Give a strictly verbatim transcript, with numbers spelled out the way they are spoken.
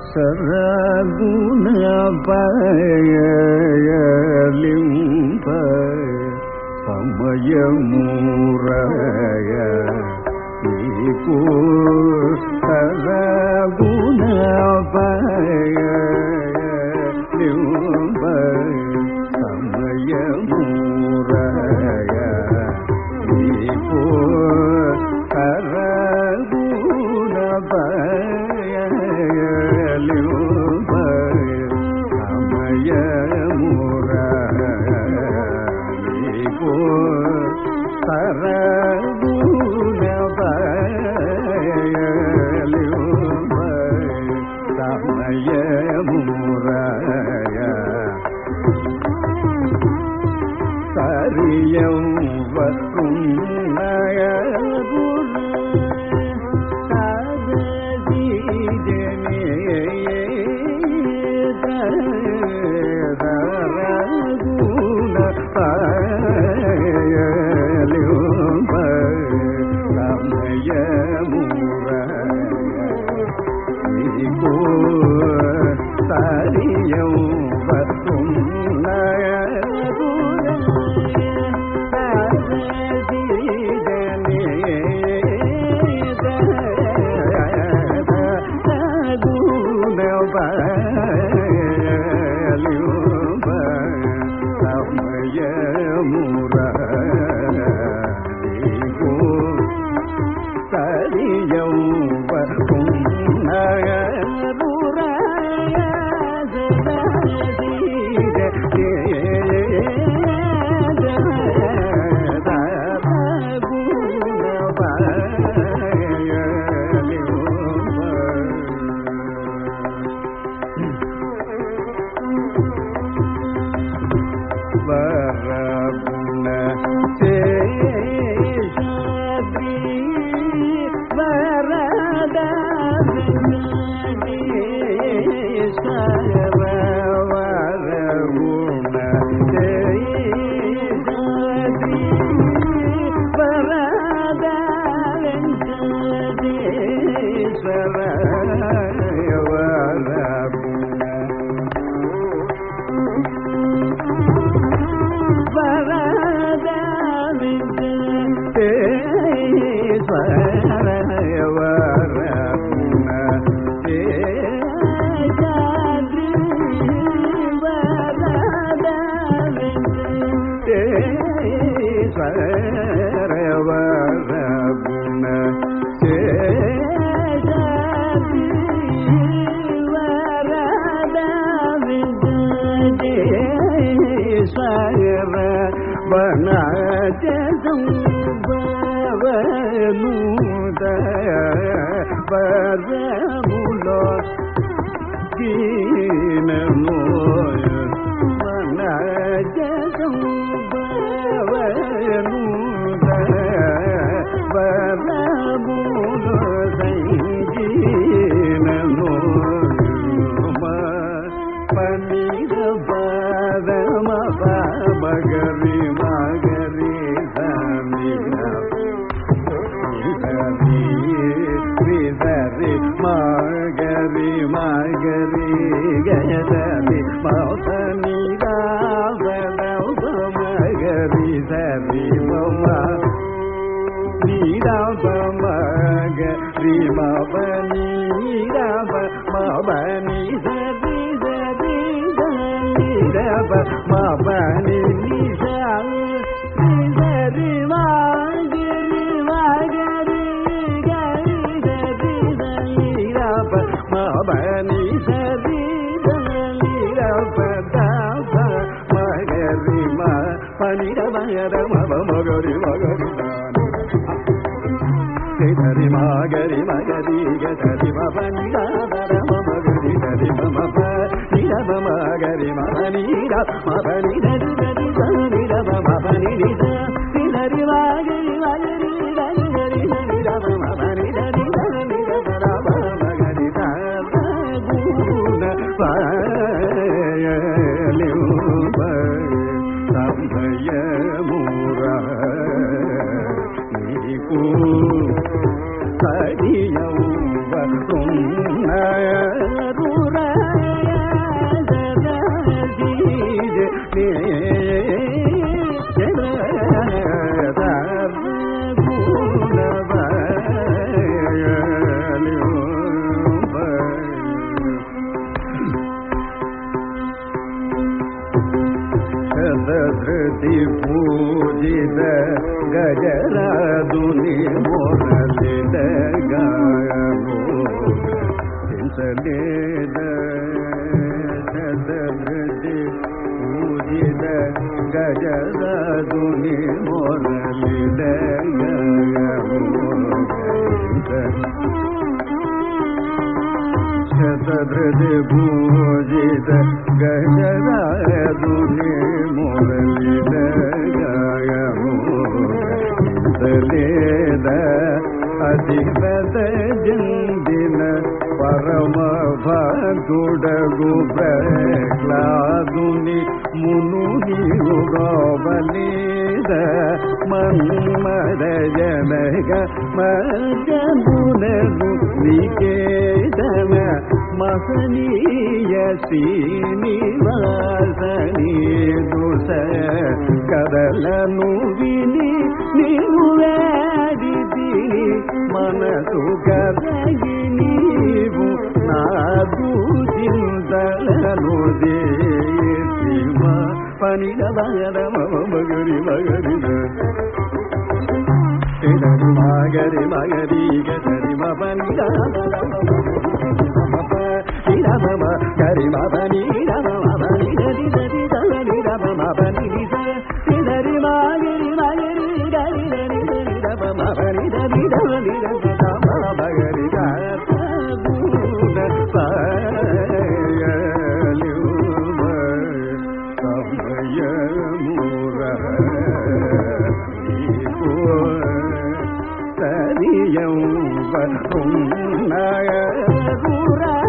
சரகுண பயலிம்ப சமயமுறைய நீக்கு சரகுண பயலிம்ப சமயமுறைய நீக்கு சரகுண பயலிம்ப சமயமுறைய சரகுண பயலிம்ப சமயமுறைய சரியம் வரும் நயகுரு சதீஜனே சரகுண பயலிம்ப சமயமுறைய சரியம் வரும் நயகுரு சரியம் வரும் అతి పూజిత గజరాదుని మొరలిడగాము చింతలేద శతమృతి పూజిత గజరాదుని మొరలిడగాము శతధృతి పూజిత గజరాదుని మొరలిడగాము చింతలేద అధిపత జందిన పరమ భక్తుడగు ప్రహ్లాదుని మునుని గోబలీద మన్మద జనగ మజమునగు నికేతన మహనీయ శ్రీనివాసని దుస కదలను విని నీవు వేడిది మనసు కదగి నీవు నాదు చింతలను దేశిమ పనిల బగరమ మగరి మగరి మగరి మగరి గరి మని రమ గరి మని రమ మని గరి గరి గరి రమ మని గరి మగరి మగరి గరి గరి రమ మని గరి గరి రమ మగరి గూడ సాయలు సమయముర సరియం వరుణయ గుర